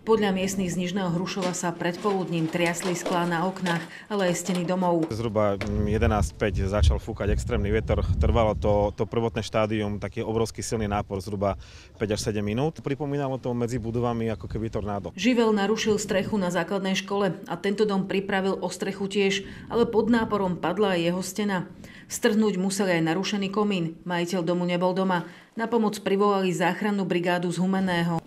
Podľa miestnych z Nižného Hrušova sa predpoludním triasli sklá na oknách, ale aj steny domov. Zhruba 11:05 začal fúkať extrémny vietor. Trvalo to prvotné štádium, taký obrovský silný nápor, zhruba 5 až 7 minút. Pripomínalo to medzi budovami ako keby tornádo. Živel narušil strechu na základnej škole a tento dom pripravil o strechu tiež, ale pod náporom padla aj jeho stena. Strhnúť musel aj narušený komín. Majiteľ domu nebol doma. Na pomoc privolali záchrannú brigádu z Humenného.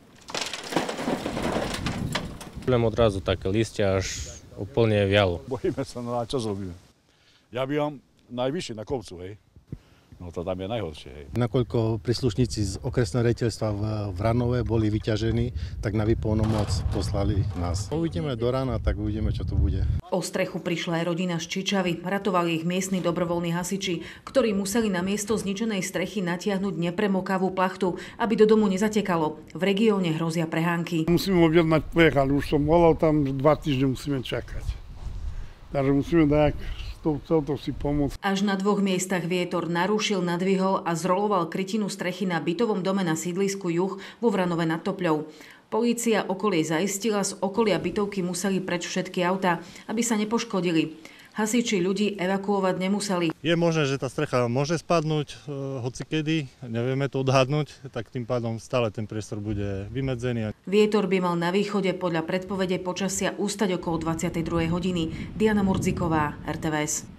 Odrazu také listia až úplne vialo. Bojíme sa, no a čo zrobíme? Ja bývam najvyššie na kopcu, hej. No to tam je najhoršie, hej. Nakoľko príslušníci z okresného riaditeľstva v Vranove boli vyťažení, tak na výpovednú moc poslali nás. Uvidíme do rána, tak uvidíme, čo tu bude. O strechu prišla aj rodina z Čičavy. Ratovali ich miestni dobrovoľní hasiči, ktorí museli na miesto zničenej strechy natiahnuť nepremokavú plachtu, aby do domu nezatekalo. V regióne hrozia prehánky. Musíme objednať plech, ale už som volal, tam 2 týždne musíme čakať. Takže musíme dať to si pomôcť. Až na 2 miestach vietor narušil, nadvihol a zroloval krytinu strechy na bytovom dome na sídlisku Juh vo Vranove nad Topľou. Polícia okolie zaistila, z okolia bytovky museli preč všetky autá, aby sa nepoškodili. Hasiči ľudí evakuovať nemuseli. Je možné, že tá strecha môže spadnúť hocikedy, nevieme to odhadnúť, tak tým pádom stále ten priestor bude vymedzený. Vietor by mal na východe podľa predpovede počasia ustať okolo 22. hodiny. Diana Murdziková, RTVS.